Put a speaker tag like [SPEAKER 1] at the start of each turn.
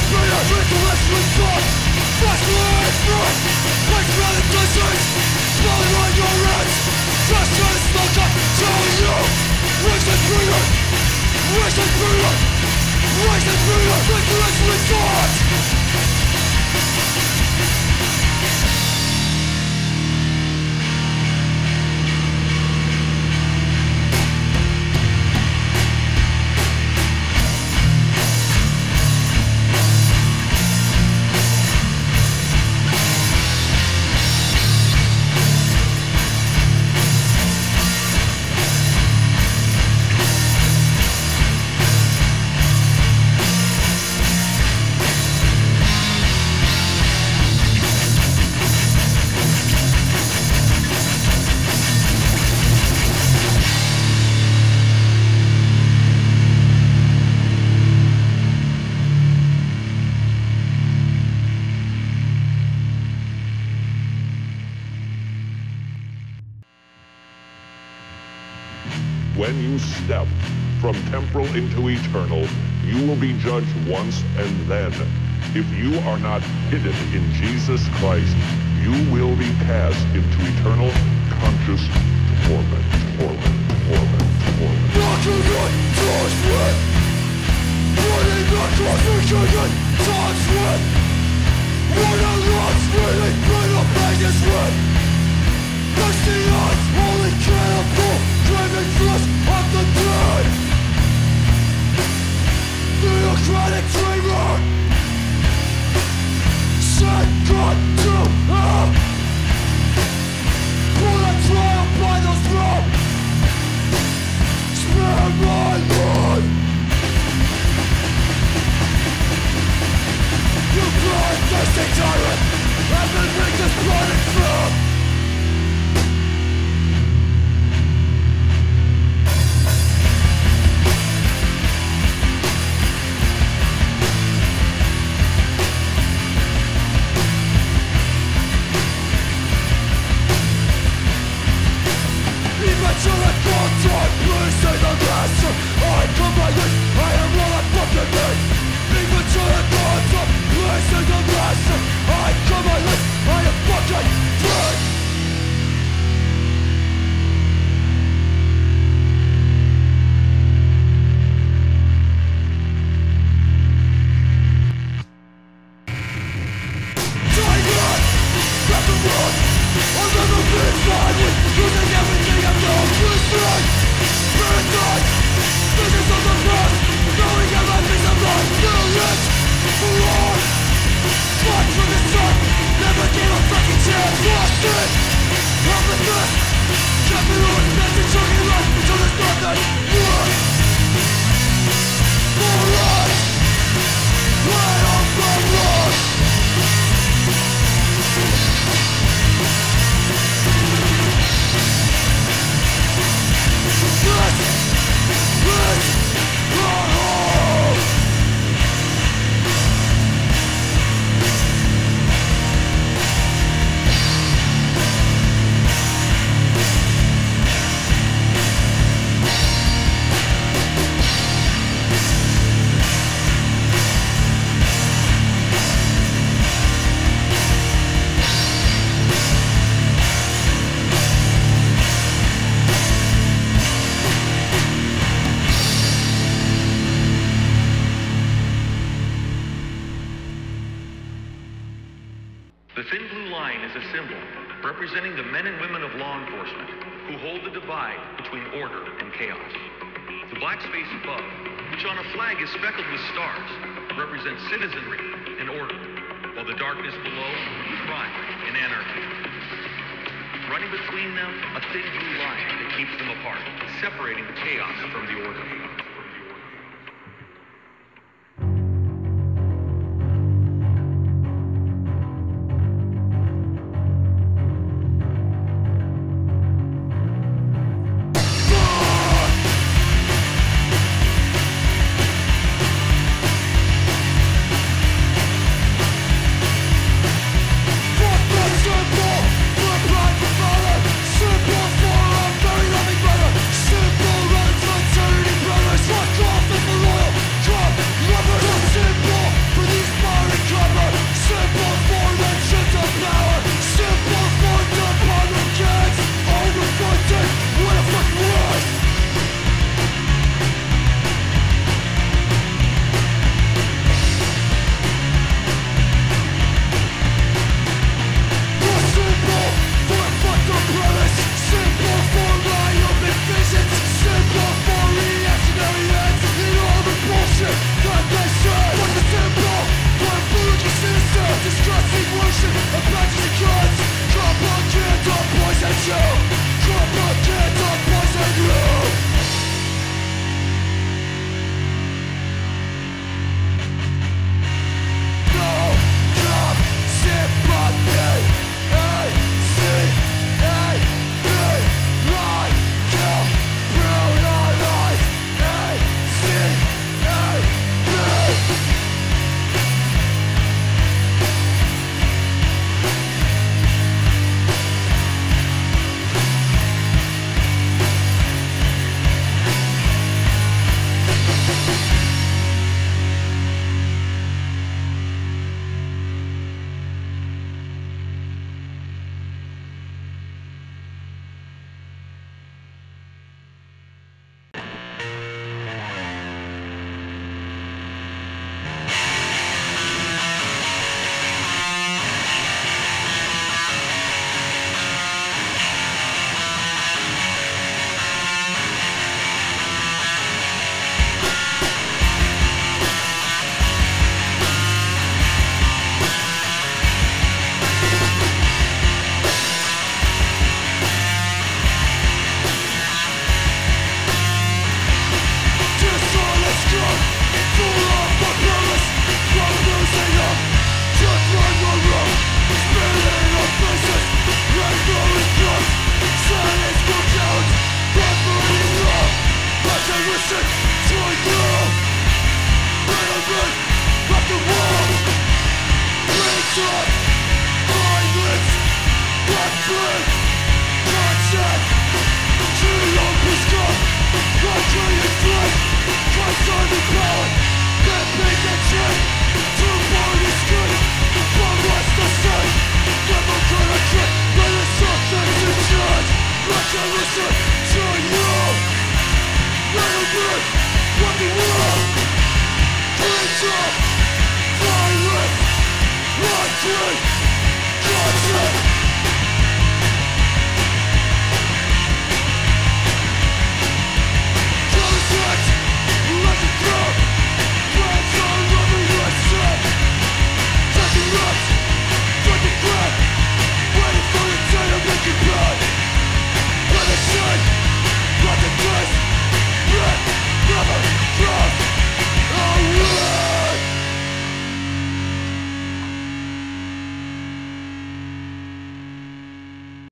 [SPEAKER 1] When you step from temporal into eternal, you will be judged once and then. If you are not hidden in Jesus Christ, you will be cast into eternal conscious torment.
[SPEAKER 2] Theocratic dreamer, sent God to hell, put on trial by the throne, spare my blood. You bloodthirsty tyrant, have been made this blood and film. Please say the master, I come by this, I am all I fucking need. Even to the gods of, please say the master, I come by this, I am fucking free. Tiger, grab the wood, I'll never be fine using everything I've known to destroy. Parasite, visions of the past, knowing how my piece of life will live for. Fight for the sun, never gave a fucking chance. Lost it, helplessness, kept me on, message chugging life until there's nothing worth for us. Right off the road.
[SPEAKER 3] The thin blue line is a symbol representing the men and women of law enforcement who hold the divide between order and chaos. The black space above, which on a flag is speckled with stars, represents citizenry and order, while the darkness below, crime and anarchy. Running between them, a thin blue line that keeps them apart, separating the chaos from the order.
[SPEAKER 2] Simple for a very loving brother, simple runs fraternity brothers. country is free. Christ on the power, then make a trip. To born is good, from west to south. Never gonna trick, but it's something to judge. Let you listen to you. Little bit, what the world. Hands up, violence, what